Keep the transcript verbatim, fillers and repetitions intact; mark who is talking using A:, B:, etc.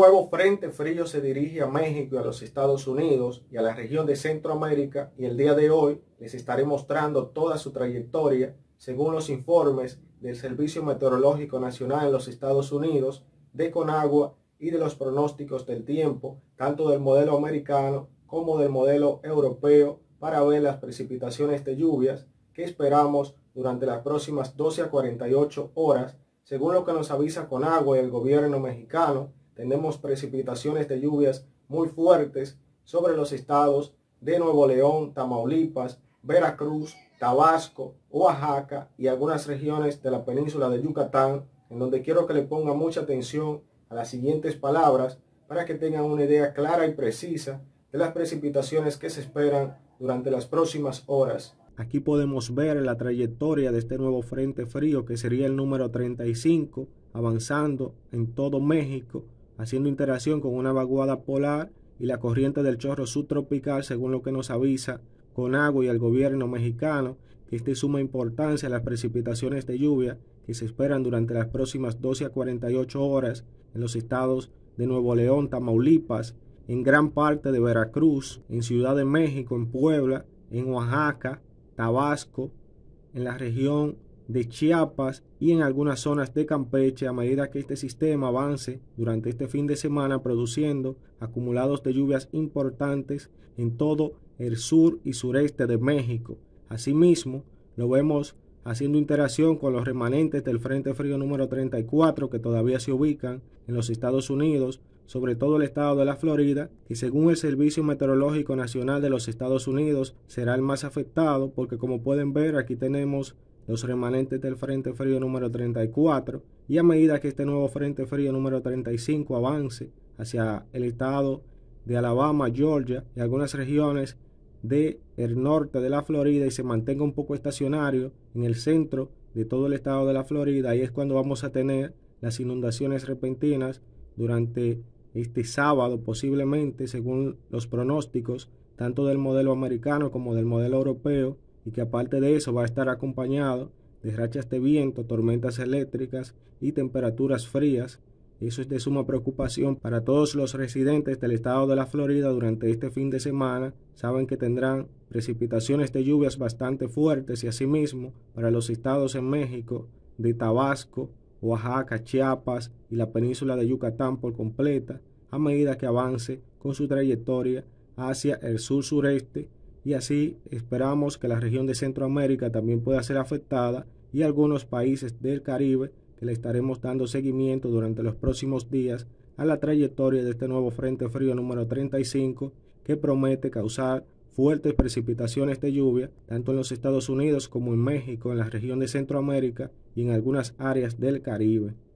A: nuevo frente frío se dirige a México y a los Estados Unidos y a la región de Centroamérica, y el día de hoy les estaré mostrando toda su trayectoria según los informes del Servicio Meteorológico Nacional en los Estados Unidos, de Conagua y de los pronósticos del tiempo, tanto del modelo americano como del modelo europeo, para ver las precipitaciones de lluvias que esperamos durante las próximas doce a cuarenta y ocho horas. Según lo que nos avisa Conagua y el gobierno mexicano, tenemos precipitaciones de lluvias muy fuertes sobre los estados de Nuevo León, Tamaulipas, Veracruz, Tabasco, Oaxaca y algunas regiones de la península de Yucatán, en donde quiero que le pongan mucha atención a las siguientes palabras para que tengan una idea clara y precisa de las precipitaciones que se esperan durante las próximas horas. Aquí podemos ver la trayectoria de este nuevo frente frío, que sería el número treinta y cinco, avanzando en todo México, haciendo interacción con una vaguada polar y la corriente del chorro subtropical, según lo que nos avisa Conagua y el gobierno mexicano, que es de suma importancia las precipitaciones de lluvia que se esperan durante las próximas doce a cuarenta y ocho horas en los estados de Nuevo León, Tamaulipas, en gran parte de Veracruz, en Ciudad de México, en Puebla, en Oaxaca, Tabasco, en la región de Chiapas y en algunas zonas de Campeche, a medida que este sistema avance durante este fin de semana, produciendo acumulados de lluvias importantes en todo el sur y sureste de México. Asimismo, lo vemos haciendo interacción con los remanentes del Frente Frío número treinta y cuatro, que todavía se ubican en los Estados Unidos, sobre todo el estado de la Florida, que según el Servicio Meteorológico Nacional de los Estados Unidos será el más afectado, porque como pueden ver aquí tenemos los remanentes del Frente Frío número treinta y cuatro, y a medida que este nuevo Frente Frío número treinta y cinco avance hacia el estado de Alabama, Georgia y algunas regiones del norte de la Florida, y se mantenga un poco estacionario en el centro de todo el estado de la Florida, ahí es cuando vamos a tener las inundaciones repentinas durante este sábado, posiblemente, según los pronósticos tanto del modelo americano como del modelo europeo, y que aparte de eso va a estar acompañado de rachas de viento, tormentas eléctricas y temperaturas frías. Eso es de suma preocupación para todos los residentes del estado de la Florida durante este fin de semana. Saben que tendrán precipitaciones de lluvias bastante fuertes, y asimismo para los estados en México de Tabasco, Oaxaca, Chiapas y la península de Yucatán por completa, a medida que avance con su trayectoria hacia el sur-sureste, y así esperamos que la región de Centroamérica también pueda ser afectada, y algunos países del Caribe, que le estaremos dando seguimiento durante los próximos días a la trayectoria de este nuevo Frente Frío número treinta y cinco, que promete causar fuertes precipitaciones de lluvia tanto en los Estados Unidos como en México, en la región de Centroamérica y en algunas áreas del Caribe.